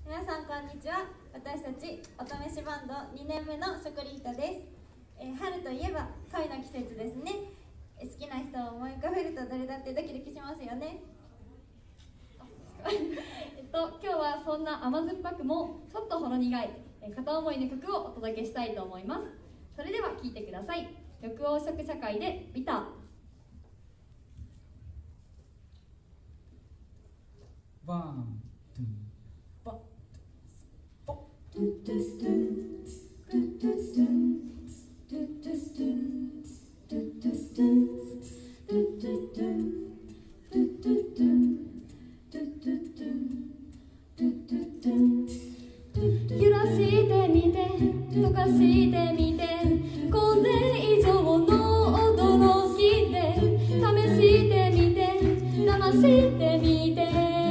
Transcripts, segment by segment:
皆さんこんにちは。私たちおとめしバンド2年目のショコリータです。春といえば恋の季節ですね。好きな人を思い浮かべると誰だってドキドキしますよね。 今日はそんな甘酸っぱくもちょっとほろ苦い片思いの曲をお届けしたいと思います。それでは聴いてください。緑黄色社会でビター。 ワン、ツー、ワン、ツー、ポ揺らしてみて溶かしてみてこれ以上の驚きで試してみて騙してみて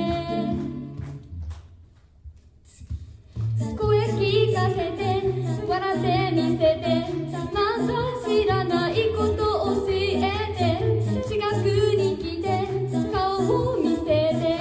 声聞かせて笑ってみせてまだ知らないこと教えて近くに来て顔を見せて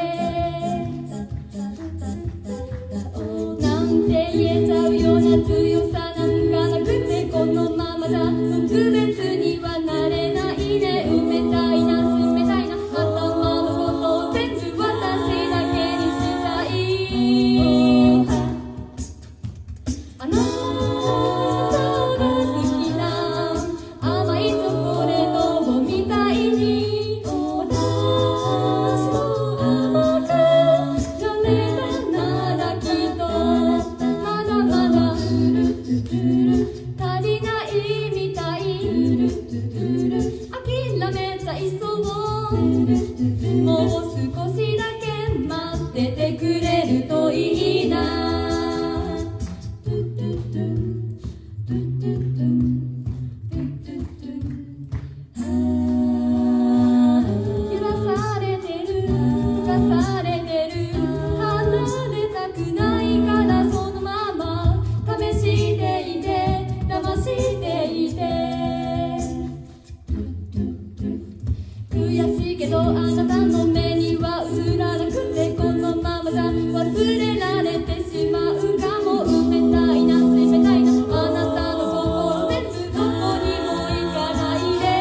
なんて言えちゃうような強さなんかなくてこのままじゃ特別にはなれないね。埋めたいな閉めたいな頭のことを全部私だけにしたい。あなたが好きな甘いチョコレートみたいに私も甘くなれたならきっとまだまだ足りないみたい。諦めちゃいそう。もう少しだけ待っててくれるといいな。揺らされてる浮かされてる離れたくないからそのまま試していて騙していて悔しいけどあなたの目には映らなくてこのままじゃ忘れられてしまうかも。埋めたいな閉めたいなあなたの心全部どこにも行かないで。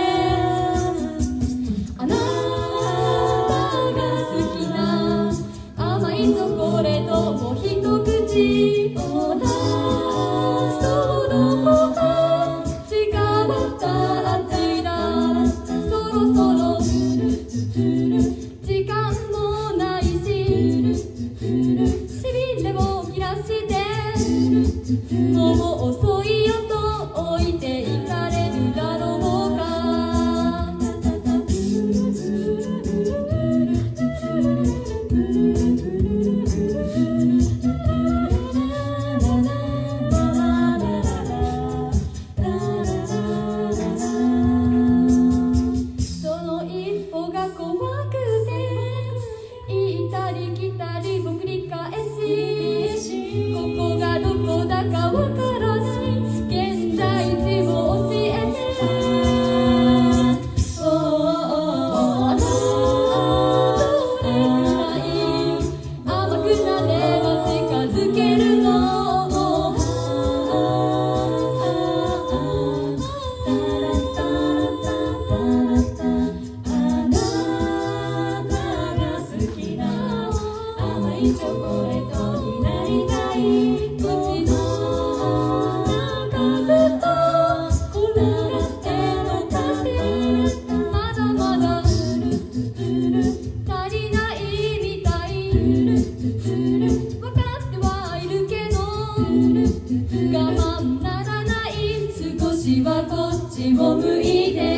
あなたが好きな甘いチョコレートを一口私とどこか違った味だ。そろそろ時間もないししびれを切らしてもう遅いよと置いていかれるだろうか。その一歩が怖くて行ったり来たり僕繰り返しここがどこだかわからない現在地を教えて。あなたどれくらい甘くなれば近づけるの。チョコレートになりたい口の中ずっと転がして溶かしてまだまだ足りないみたい。分かってはいるけど我慢ならない。少しはこっちを向いて